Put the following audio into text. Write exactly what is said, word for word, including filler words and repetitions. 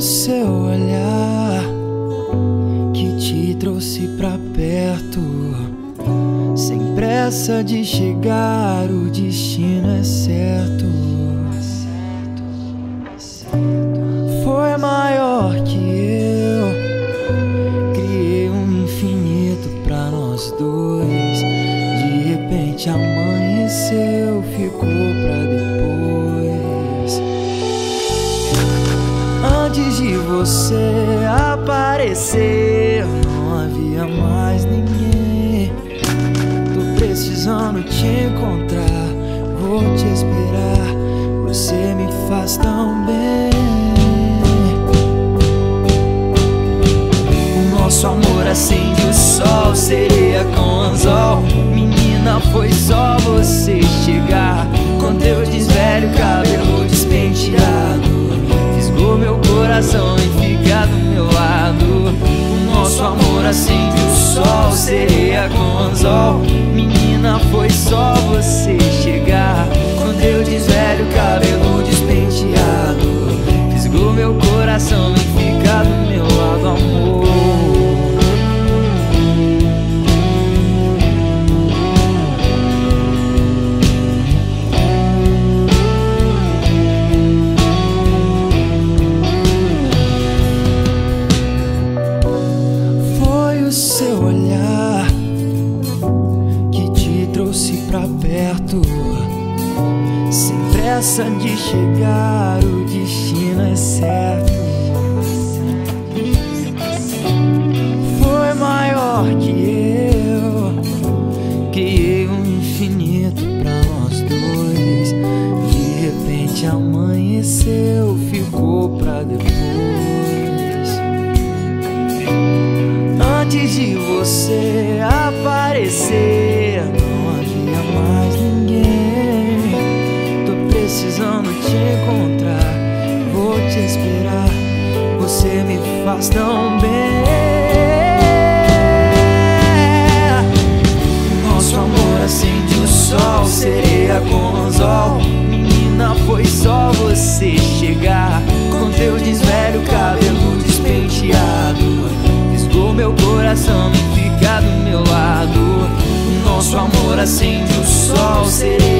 seu olhar que te trouxe pra perto, sem pressa de chegar, o destino é certo. Foi maior que eu, criei um infinito pra nós dois. De repente amanheceu, ficou pra depois. Antes de você aparecer, não havia mais ninguém. Tô precisando te encontrar, vou te esperar, você me faz tão bem. O nosso amor acende o sol, sereia com anzol. Menina, foi só você chegar, com teu desvelho cabelo despenteado, fisgou meu coração e fica do meu lado. O nosso amor acende o sol, sereia com anzol. Menina, foi só você chegar, com teu desvelho cabelo despenteado, fisgou meu coração e fica do meu lado, amor. Seu olhar que te trouxe pra perto, sem pressa de chegar, o destino é certo. Foi maior que eu, criei um infinito pra nós dois. De repente amanheceu, ficou pra depois. Antes de você aparecer, não havia mais ninguém. Tô precisando te encontrar, vou te esperar, você me faz tão bem. Nosso amor acende o sol, sereia com anzol. Menina, foi só você chegar, com teu desvelho cabelo despenteado, meu coração e fica do meu lado. Nosso amor acende o sol, sereia